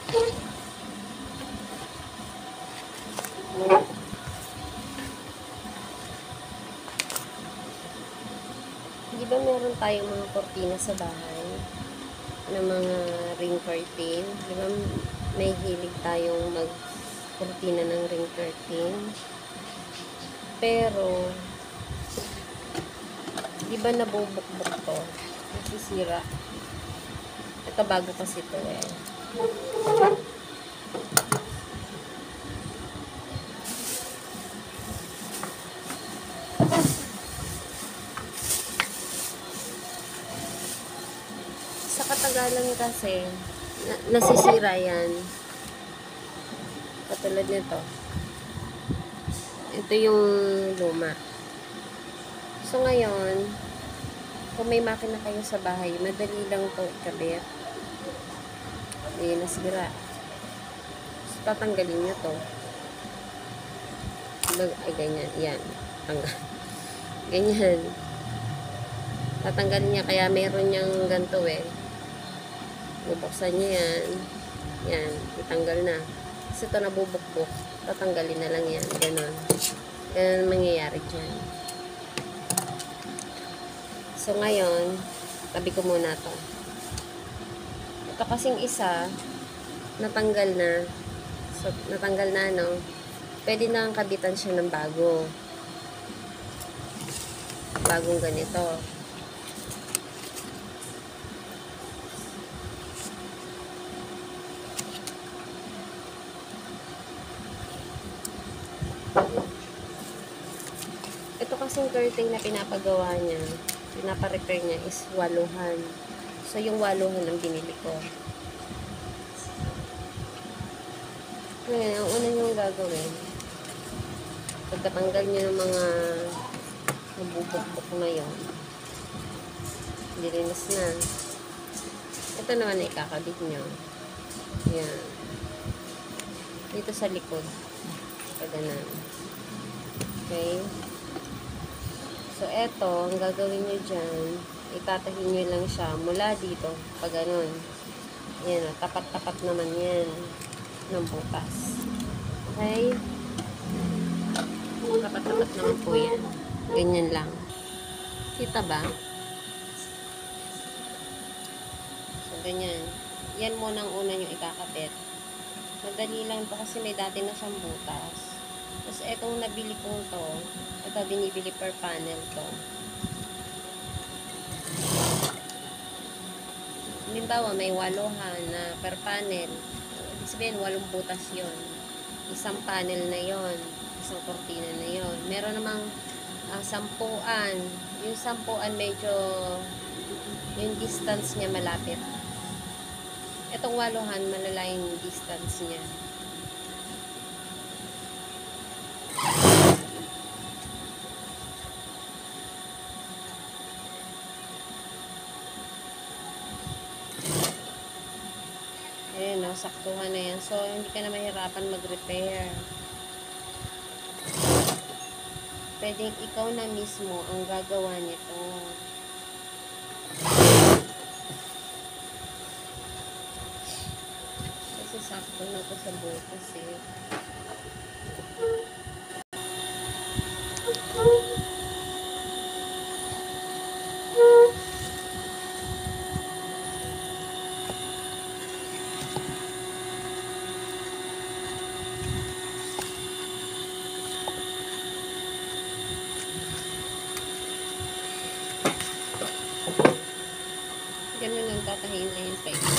Di ba meron tayong mga kortina sa bahay? Na mga ring curtain? Di ba may hilig tayong mag-kortina ng ring curtain? Pero, di ba nabubukbuk to? Nasisira. Ito bago kasi to eh. Sa katagalan kasi, nasisira yan. Katulad nito. Ito yung luma. So ngayon, kung may makina kayo sa bahay, madali lang to ikabit. Ayan, nasira. So, tatanggalin nyo to. Ay, ganyan. Yan. Tanggal. Ganyan. Tatanggalin niya. Kaya meron niyang ganito eh. Bubuksan niya yan. Yan. Itanggal na. Kasi ito nabubukbuk. Tatanggalin na lang yan. Ganon. Ganon mangyayari dyan. So, ngayon, tabi ko muna to. Ito kasing isa, natanggal na. So, natanggal na, no? Pwede na ang kabitan siya ng bago. Bagong ganito. Ito kasing curtain na pinapagawa niya, pinapa-repair niya is waluhan. So, yung waluhan ang binili ko. Ngayon, ang una nyo gagawin, pagkatanggal nyo ng mga nabubukbuk na yun, dilinis na. Ito naman ay ikakabit nyo. Yan. Dito sa likod. Paganan. Okay. So, eto, ang gagawin nyo dyan, itatahin nyo lang siya mula dito, pag ganun. Yan, tapat-tapat naman yan ng butas. Okay? Tapat-tapat naman po yan. Ganyan lang. Kita ba? So, ganyan. Yan muna ang una nyo ikakabit. Madali lang to kasi may dati na siyang butas. Tapos, etong nabili kong to, ito, binibili per panel to. Halimbawa, may waluhan na per panel. Ibig sabihin, 8 butas yon. Isang panel na yon. Isang kortina na yon. Meron namang 10. Yung 10 medyo yung distance niya malapit. Itong waluhan, malala yung distance niya. Ayan, no, saktuhan na yan. So, hindi ka na mahirapan mag-repair. Pwedeng ikaw na mismo ang gagawa nito. Kasi sakto na to sa butas eh. Ganun lang, tatahin na yung tape.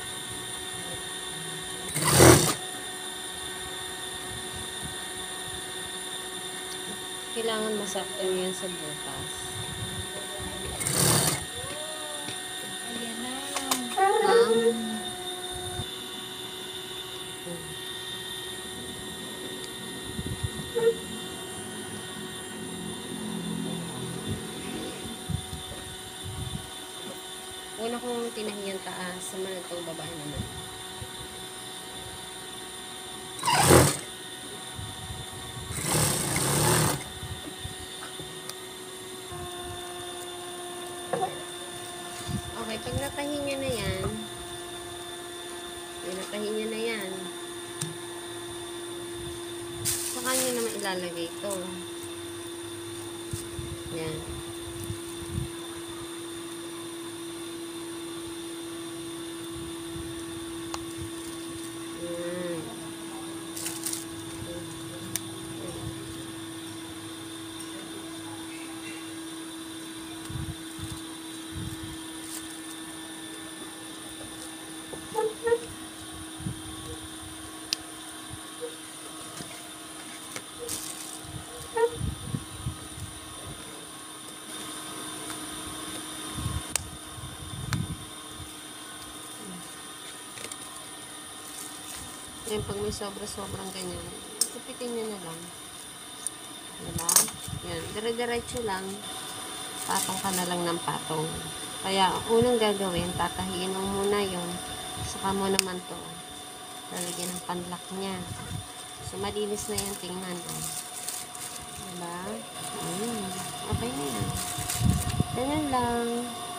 Kailangan masakto nyo yan sa butas. Ayan na. Una kong tinahiyan taas, sumunod itong baba naman. Pinakahin nyo na yan. Saka nyo naman ilalagay ito. Yan. Yan. Yan, pag may sobra-sobrang ganyan, kupitin nyo na lang. Diba? Yan, dire-diretso lang. Patong ka na lang ng patong. Kaya, unang gagawin, tatahiin mo muna yung saka mo naman to. Lalagyan ng panlock niya. So, malinis na yan, tingnan. Oh. Diba? Okay na yan. Ganyan lang.